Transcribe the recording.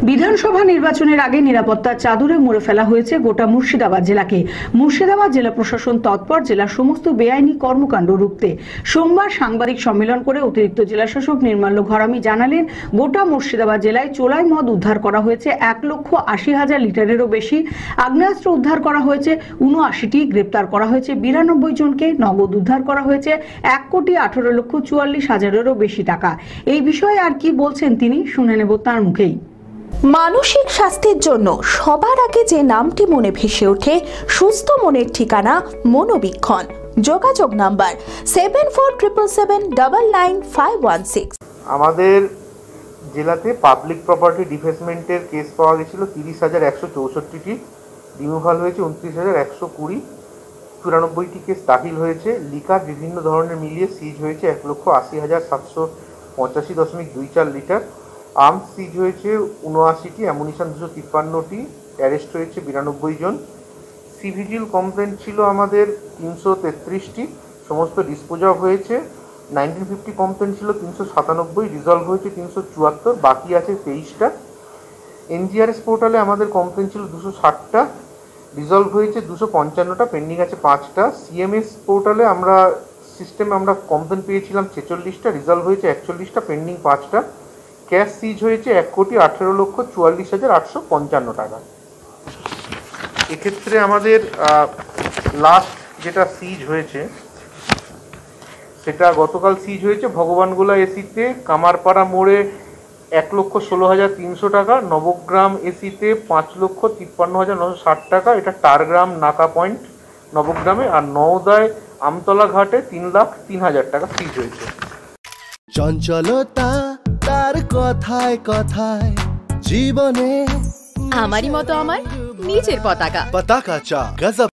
বিধানসভা নির্বাচনের আগে নিরাপত্তার চাদরে মুড়ে ফেলা হয়েছে গোটা মুর্শিদাবাদ জেলাকে। মুর্শিদাবাদ জেলা প্রশাসন তৎপর জেলার সমস্ত বেআইনি কর্মকাণ্ড রুখতে সোমবার সাংবাদিক সম্মেলন করে অতিরিক্ত জেলাশাসক নির্মাল্য ঘরামি জানালেন, গোটা মুর্শিদাবাদ জেলায় চোলাই মদ উদ্ধার করা হয়েছে 1,80,000 লিটারেরও বেশি, আগ্নেয়াস্ত্র উদ্ধার করা হয়েছে 79টি, গ্রেপ্তার করা হয়েছে 92 জনকে, নগদ উদ্ধার করা হয়েছে 1,18,44,000-এরও বেশি টাকা। এই বিষয়ে আর কি বলছেন তিনি, শুনে নেব তার মুখেই। মানসিক স্বাস্থ্যের জন্য সবার আগে যে নামটি মনে ভেসে ওঠে, সুস্থ মনের ঠিকানা মনোবীক্ষণ। যোগাযোগ নাম্বার 7477799516। আমাদের জেলাতে পাবলিক প্রপার্টি ডিফেসমেন্টের কেস পাওয়া গেছিল 30,164টি, রিমুভাল হয়েছে 29,120, 94টি কেস দাখিল হয়েছে। লিকার বিভিন্ন ধরনের মিলিয়ে সিজ হয়েছে 1,80,785.24 লিটার। আর্মস সিজ হয়েছে 79টি, অ্যামুনিশন 253টি, অ্যারেস্ট হয়েছে 92 জন। সিভিজিল কমপ্লেন্ট ছিল আমাদের 333টি, সমস্ত ডিসপোজ অফ হয়েছে। 1950 কমপ্লেন্ট ছিল 397, রিজলভ হয়েছে 374, বাকি আছে 23টা। এনজিআরএস পোর্টালে আমাদের কমপ্লেন্ট ছিল 260টা, রিজলভ হয়েছে 255টা, পেন্ডিং আছে 5টা। সিএমএস পোর্টালে আমরা কমপ্লেন্ট পেয়েছিলাম 46টা, রিজলভ হয়েছে 41টা, পেন্ডিং 5টা। ক্যাশ সিজ হয়েছে 1,18,44,855 টাকা। এক্ষেত্রে আমাদের লাস্ট যেটা সিজ হয়েছে সেটা গতকাল সিজ হয়েছে ভগবানগোলা এসিতে কামারপাড়া মোড়ে 1,16,300 টাকা, নবগ্রাম এসিতে 5,53,960 টাকা, এটা টারগ্রাম নাকা পয়েন্ট নবগ্রামে, আর নওদায় আমতলা ঘাটে 3,03,000 টাকা সিজ হয়েছে। চঞ্চলতা তার কথায় কথায় জীবনে আমারই মতো আমার নিজের পতাকা চা গজব।